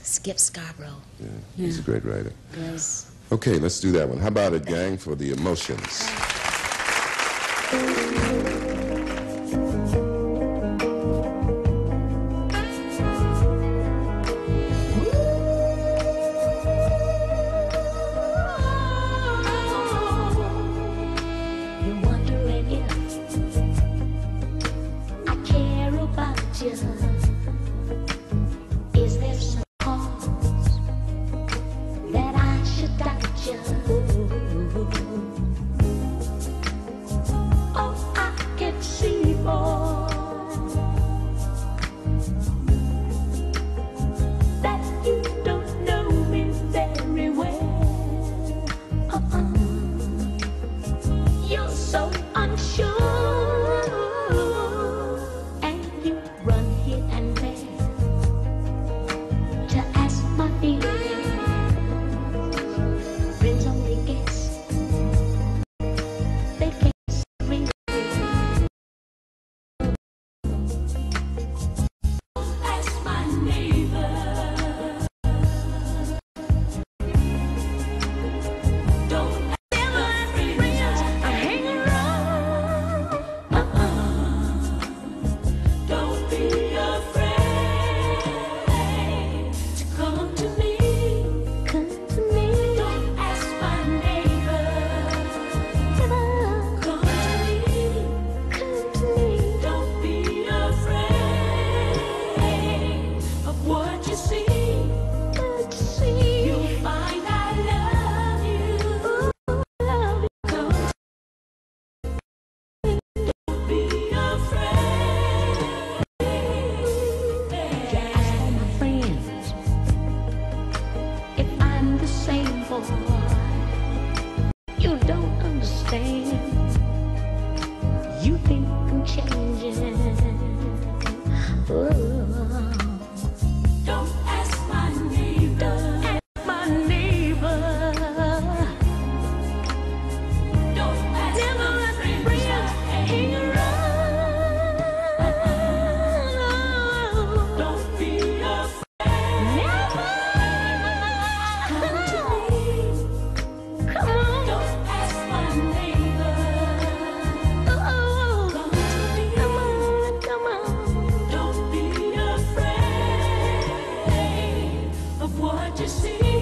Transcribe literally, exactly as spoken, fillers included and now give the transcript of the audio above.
Skip Scarborough. Yeah, he's Yeah. a great writer. Yes. Okay, let's do that one. How about it, gang, for the emotions? You're wondering if I care about you. Is there some cause that I should doubt you? Oh, I can see, boy, that you don't know me very well. Uh-uh. You're so unsure, and you run here and there to ask my feelings. Friends only guess, they can't see real. Ask my neighbor. Don't Don't be afraid to come to me. Come to me. Don't ask my neighbor. Come to me. Come to me. Don't be afraid of what you see. What you see. You'll find I love you. Love you. Come to me. Don't be afraid. Ask all my friends if I'm the same boy. You don't understand. You think I'm changing. Oh. Don't ask my neighbor. Ask my neighbor. Don't ask Never my friends. Hang around. Don't be afraid. Never. Come to me. Come on. Don't ask my neighbor. Oh. Come to me. Come on. Come on. Don't be afraid of what you see.